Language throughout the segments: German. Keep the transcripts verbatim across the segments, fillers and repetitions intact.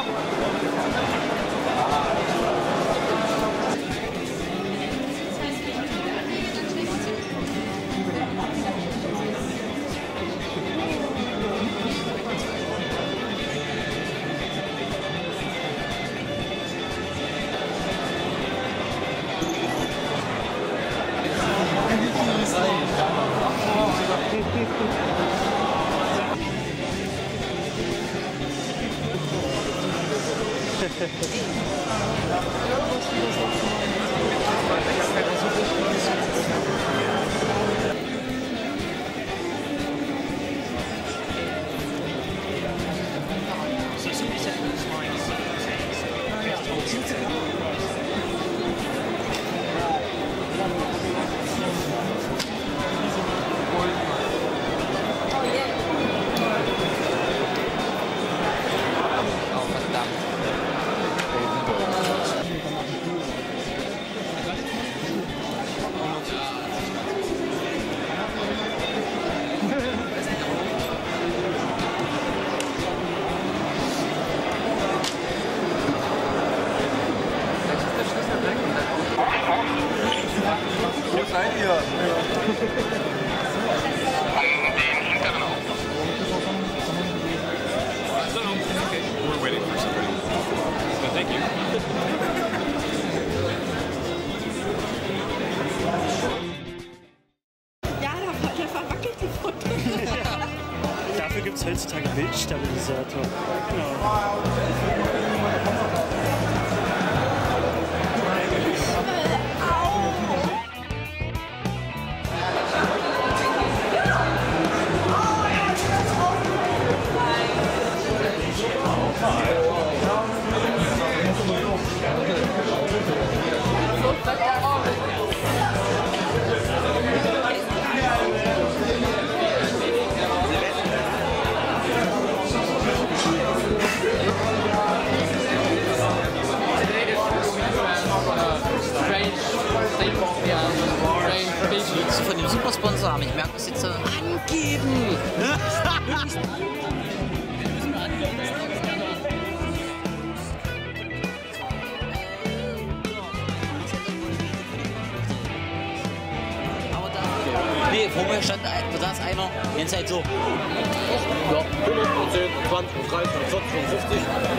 Dafür gibt es heutzutage Bildstabilisator. Genau. Von dem Supersponsor haben. Ich merke das jetzt. Angeben! Nee, vor mir stand ein, da saß einer, die ganze Zeit so. Ja, zehn, zwanzig, dreißig, vierzig, fünfzig.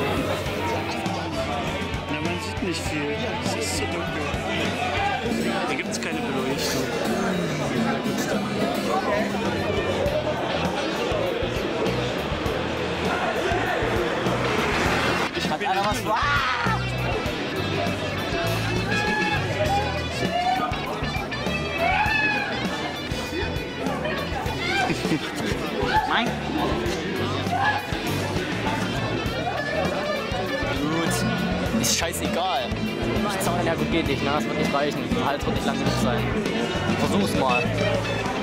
Na, man sieht nicht viel. Es ist zu dunkel. Da gibt es keine Beleuchtung. Ich Hat einer was? Nein. Gut. Ist scheißegal. Ich zahle, ja gut, geht nicht, ne? Das wird nicht reichen. Der Hals wird nicht lang genug sein. Versuch's mal.